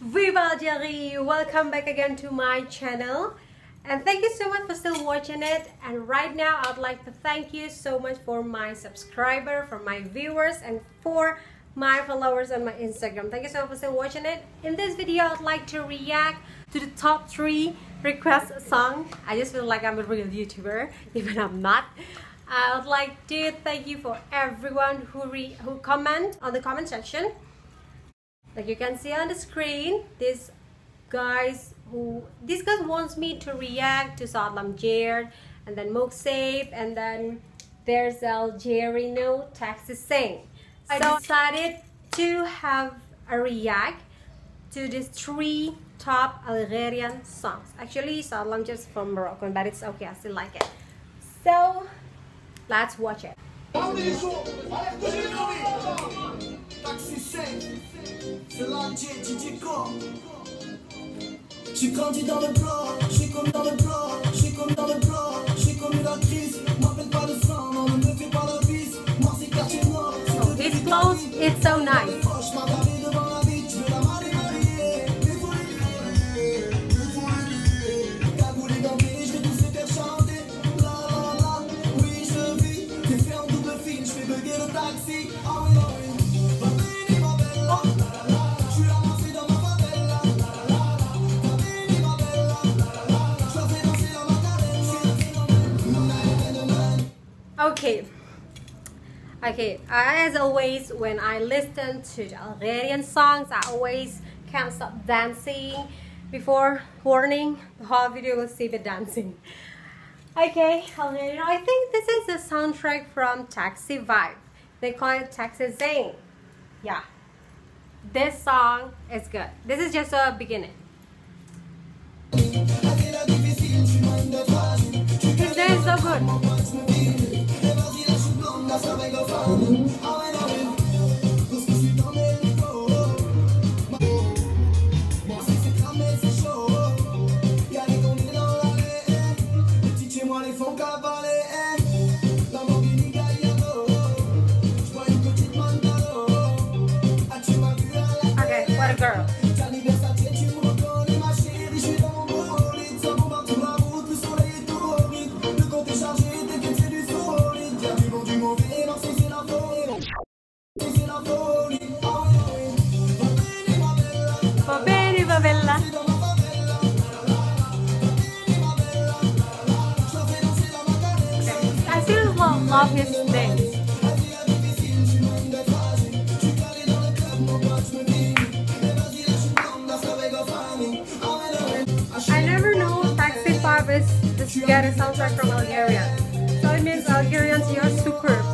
Viva Algérie! Welcome back again to my channel, and thank you so much for still watching it. And right now I'd like to thank you so much for my subscriber, for my viewers, and for my followers on my Instagram. Thank you so much for still watching it. In this video I'd like to react to the top 3 request song. I just feel like I'm a real YouTuber, even I'm not. I would like to thank you for everyone who comment on the comment section. Like you can see on the screen, this guy wants me to react to Salam Jared, and then Mokshape, and then there's Algerino Taxi Sing. So I decided to have a react to these 3 top Algerian songs. Actually, Salam just from Morocco, but it's okay, I still like it. So let's watch it. J'ai grandi dans le bloc, j'ai comme dans le bloc, j'ai comme dans le bloc, j'ai connu la crise. M'appelle pas de sang, non, ne me fais pas la bise. Moi c'est quartier noir. So this close, it's so nice. Okay, as always, when I listen to the Algerian songs, I always can't stop dancing. Before warning, the whole video will see me dancing. Okay, Algerian, I think this is the soundtrack from Taxi Vibe. They call it Taxi Sing. Yeah, this song is good. This is just a beginning. This is so good. Okay, what a girl. I still love his dance. I never know Taxi Vibe is this get a soundtrack from Algeria. So it means Algerians, you're superb.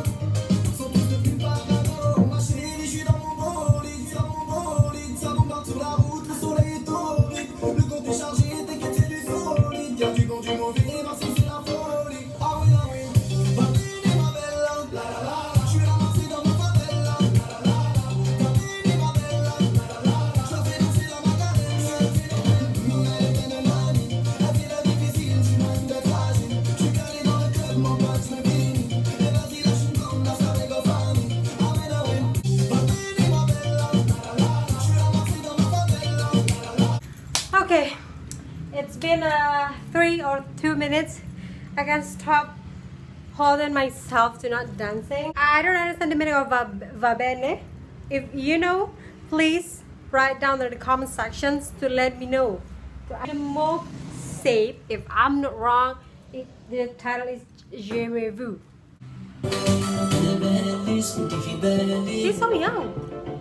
Okay, it's been 3 or 2 minutes. I can't stop holding myself to not dancing. I don't understand the meaning of va-bene. If you know, please write down in the comment sections to let me know. The Mokshape, if I'm not wrong, the title is Je me vu. He's so young.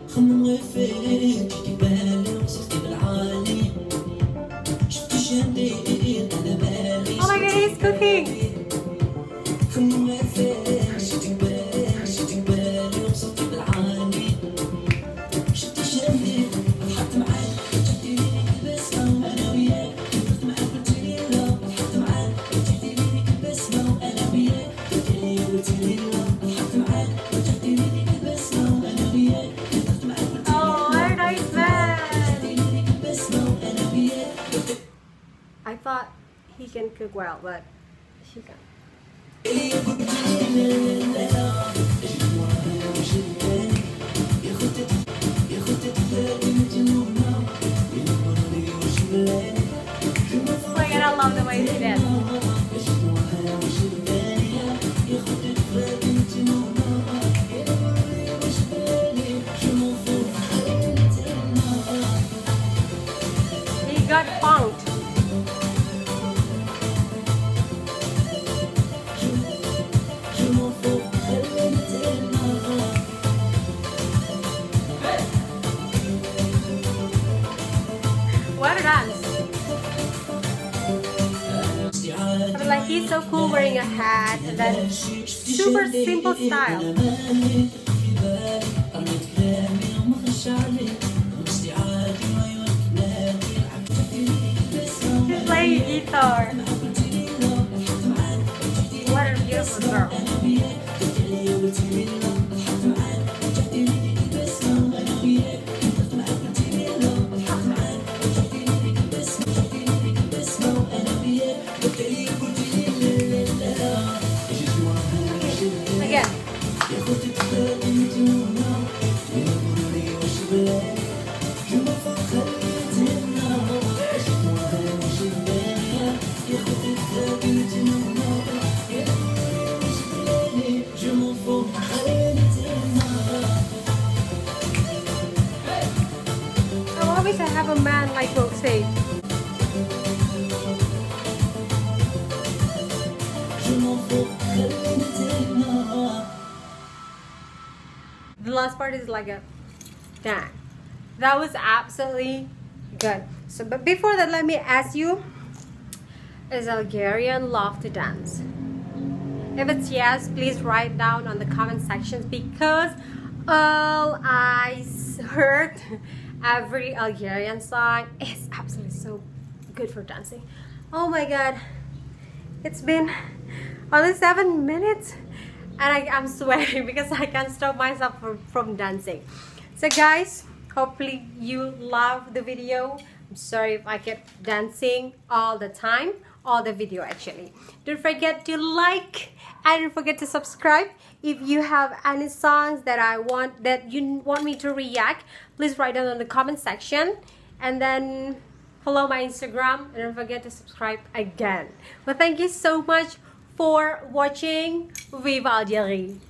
Oh my god, he's cooking! Oh, very nice man! I thought he can cook well, but she can't. crazy dance. He got punked. What a dance. I mean, like, he's so cool wearing a hat and then super simple style. He's playing guitar. What a beautiful girl. Again. I wish I have a man like Roxy. The last part is like a dang. That was absolutely good. So, but before that, let me ask you: is Algerian love to dance? If it's yes, please write down on the comment sections, because all I heard, every Algerian song is absolutely so good for dancing. Oh my god, it's been only 7 minutes and I'm sweating because I can't stop myself from dancing. So guys, hopefully you love the video. I'm sorry if I kept dancing all the time, all the video actually. Don't forget to like and don't forget to subscribe. If you have any songs that you want me to react, please write down in the comment section, and then follow my Instagram, and don't forget to subscribe again. Well, thank you so much for watching. Vive Algérie!